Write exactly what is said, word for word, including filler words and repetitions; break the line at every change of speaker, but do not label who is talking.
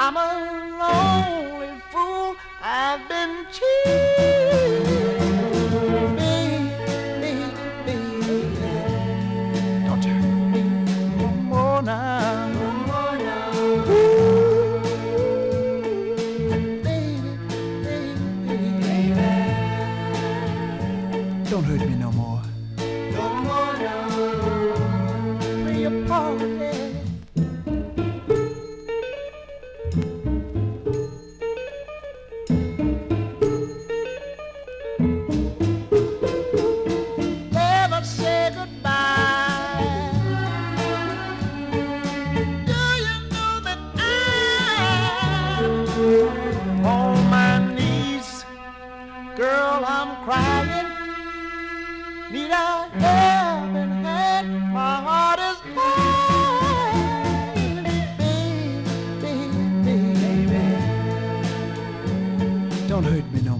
I'm a lonely fool. I've been cheated. Baby, baby, don't hurt me no more now. No more now. Ooh, baby, baby, baby, don't hurt me no more. No more now. Play your part, yeah. On my knees, girl, I'm crying. Need a helping hand. My heart is dying, baby, baby, baby. Don't hurt me no